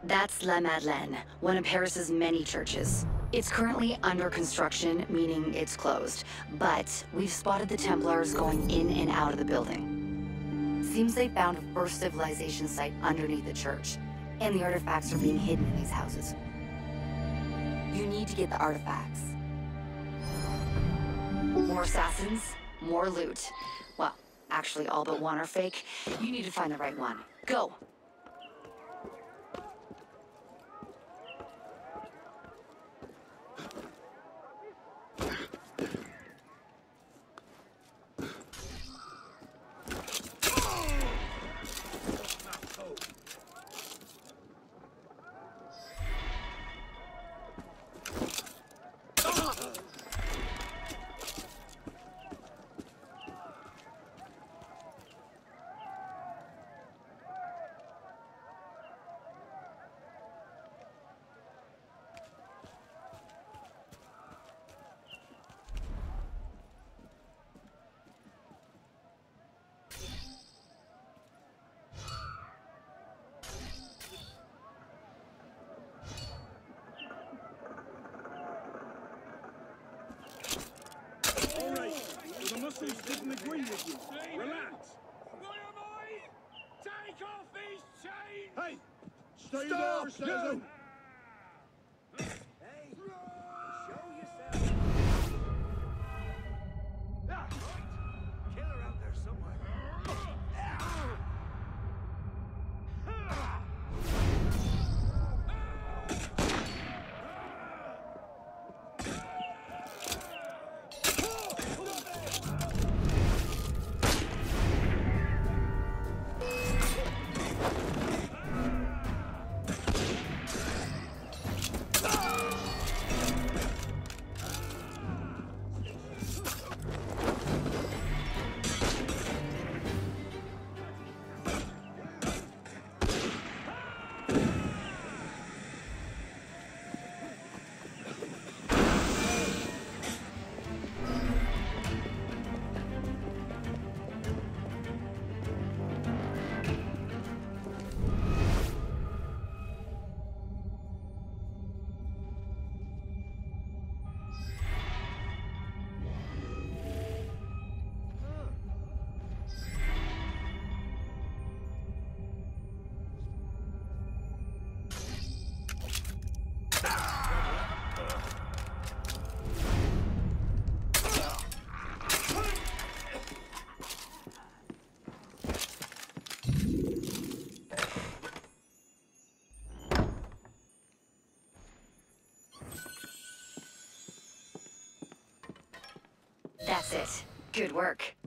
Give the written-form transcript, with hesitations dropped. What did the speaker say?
That's La Madeleine, one of Paris's many churches. It's currently under construction, meaning it's closed. But we've spotted the Templars going in and out of the building. Seems they found a first civilization site underneath the church, and the artifacts are being hidden in these houses. You need to get the artifacts. More assassins, more loot. Well, actually all but one are fake. You need to find the right one. Go! Muscles didn't agree with you. Relax. What am I? Take off these chains! Hey! Stay Stop! there, citizen! Hey! Show yourself! Ah, right. Killer out there somewhere. That's it. Good work.